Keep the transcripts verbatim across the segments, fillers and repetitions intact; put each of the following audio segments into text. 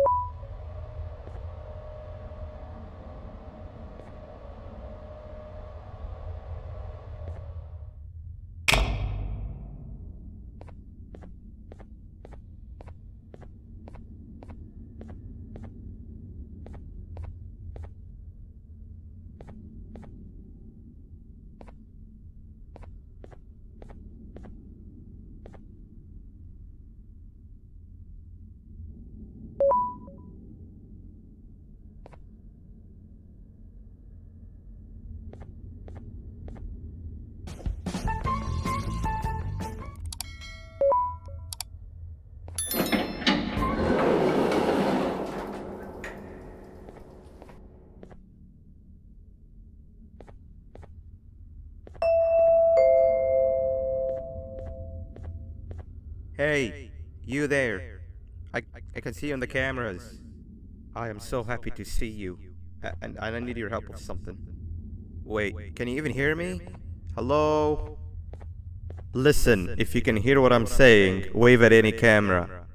Hey, you there. I, I can see you on the cameras. I am so happy to see you. A- And, and I need your help with something. Wait, can you even hear me? Hello? Listen, if you can hear what I'm saying, wave at any camera.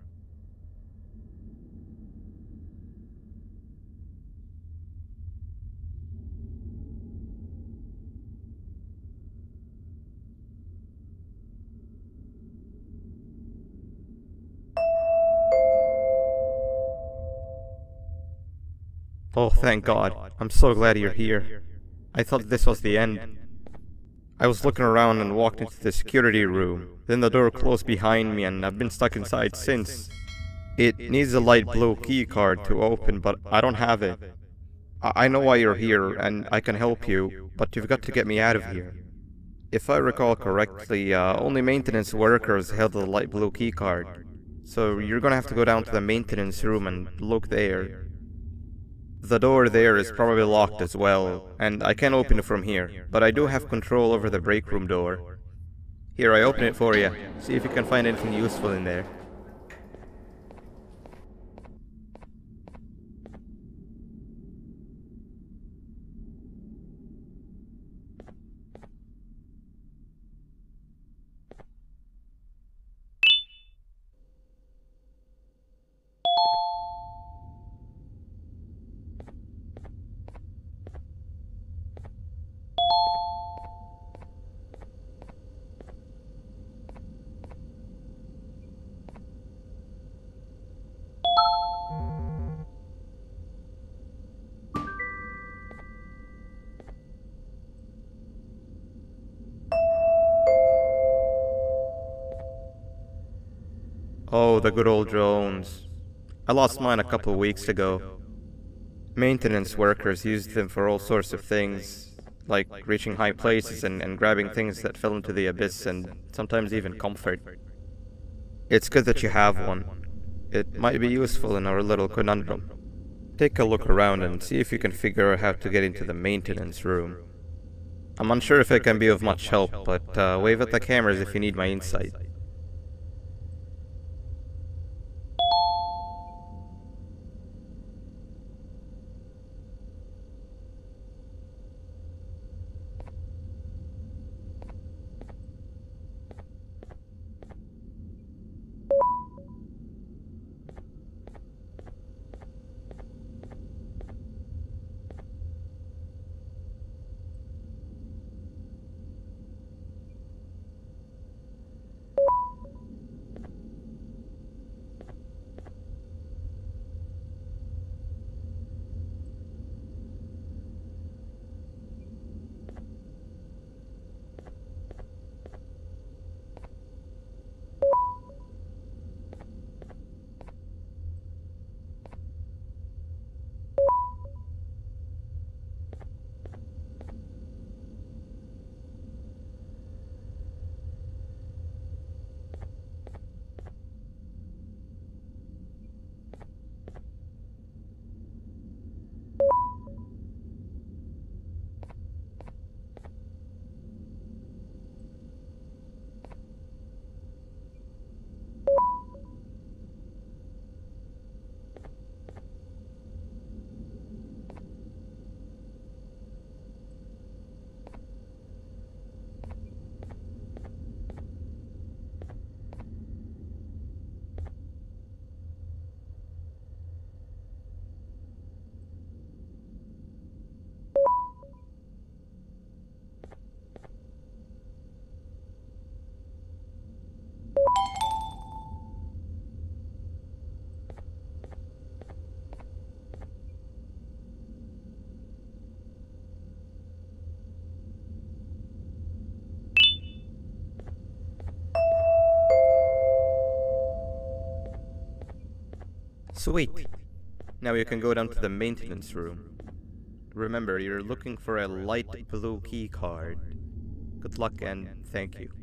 Oh, thank God. I'm so glad you're here. I thought this was the end. I was looking around and walked into the security room. Then the door closed behind me and I've been stuck inside since. It needs a light blue key card to open, but I don't have it. I I know why you're here and I can help you, but you've got to get me out of here. If I recall correctly, uh, only maintenance workers held the light blue key card. So you're gonna have to go down to the maintenance room and look there. The door there is probably locked as well, and I can't open it from here, but I do have control over the break room door. Here, I open it for you. See if you can find anything useful in there. Oh, the good old drones. I lost mine a couple of weeks ago. Maintenance workers used them for all sorts of things, like reaching high places and, and grabbing things that fell into the abyss and sometimes even comfort. It's good that you have one. It might be useful in our little conundrum. Take a look around and see if you can figure out how to get into the maintenance room. I'm unsure if it can be of much help, but uh, wave at the cameras if you need my insight. Sweet. Now you can go down to the maintenance room. Remember, you're looking for a light blue key card. Good luck and thank you.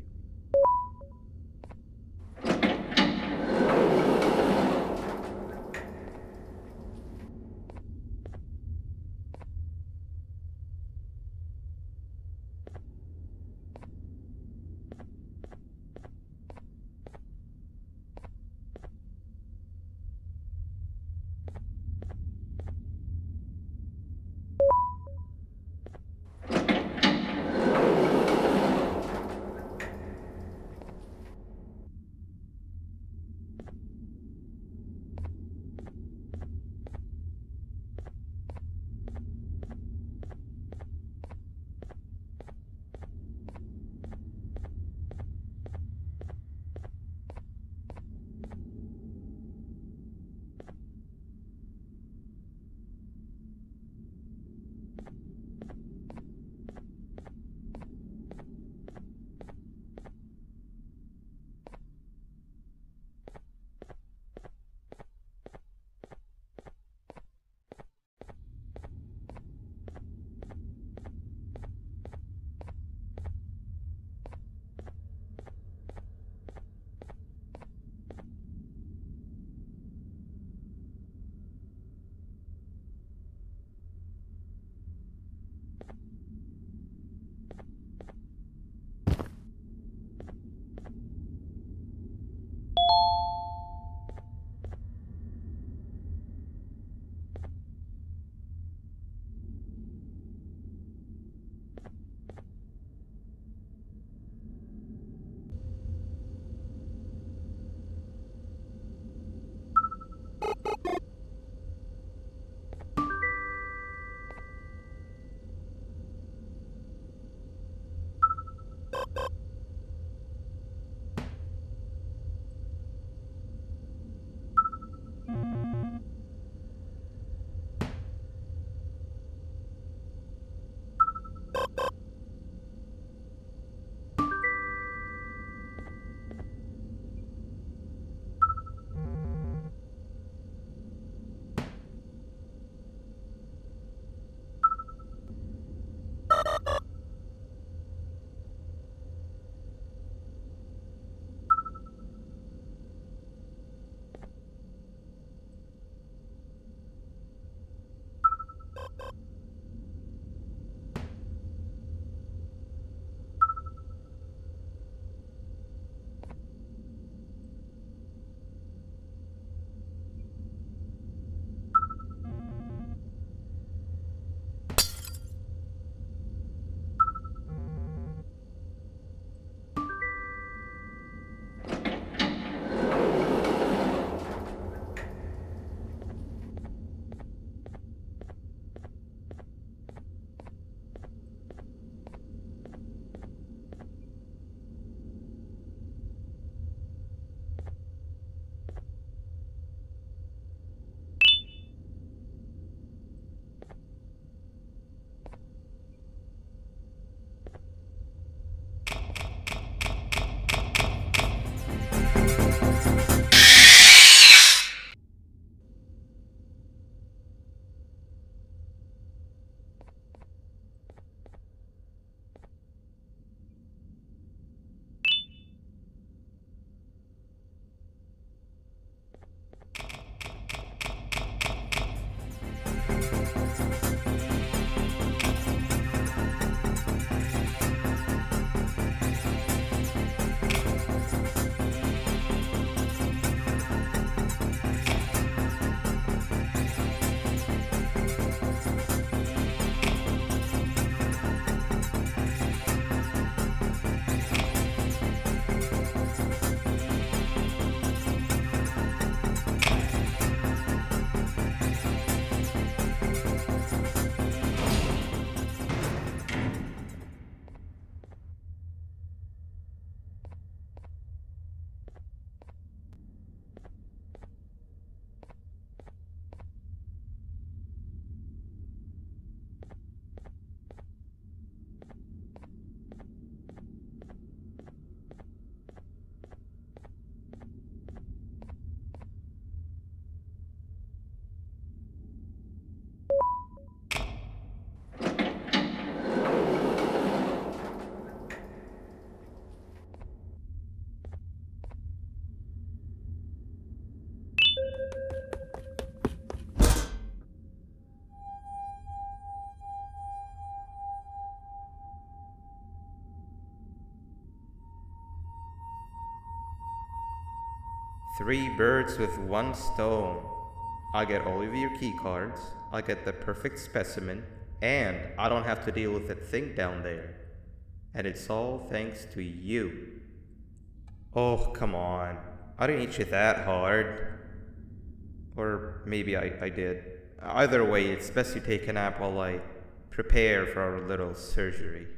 Three birds with one stone. I get all of your key cards, I get the perfect specimen, and I don't have to deal with that thing down there. And it's all thanks to you. Oh, come on. I didn't hit you that hard. Or maybe I, I did. Either way, it's best you take a nap while I prepare for our little surgery.